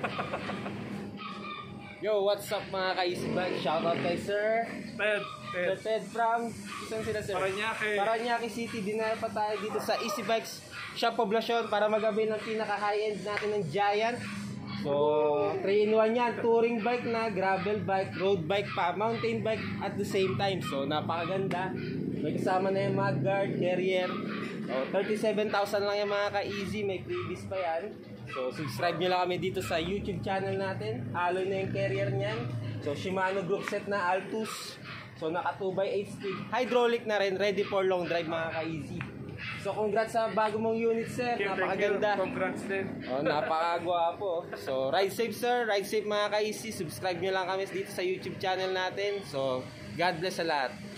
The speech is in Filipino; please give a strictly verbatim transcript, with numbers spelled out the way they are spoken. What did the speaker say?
Yo, what's up mga ka-Easy Bike? Shoutout kay Sir Ted, Ted. Sir Ted from saan sila, Sir? Paranaque. Paranaque City. Dinala pa tayo dito sa Easy Bikes Shop Poblacion para mag-avail ng pinaka-high-end natin ng Giant. So, three in one yan. Touring bike na, gravel bike, road bike pa, mountain bike at the same time. So, napakaganda. May kasama na yung mudguard, carrier. So, thirty-seven thousand lang yung mga ka-easy. May freebies pa yan. So, subscribe nyo lang kami dito sa YouTube channel natin. Alloy na yung carrier niyan. So, Shimano group set na Altus. So, naka two by eight speed. Hydraulic na rin. Ready for long drive mga ka-easy. So, congrats sa bago mong unit, sir. Thank you, Napakaganda. Congrats din. Oh, napakagwapo. So, ride safe, sir. Ride safe mga ka-easy. Subscribe nyo lang kami dito sa YouTube channel natin. So, God bless sa lahat.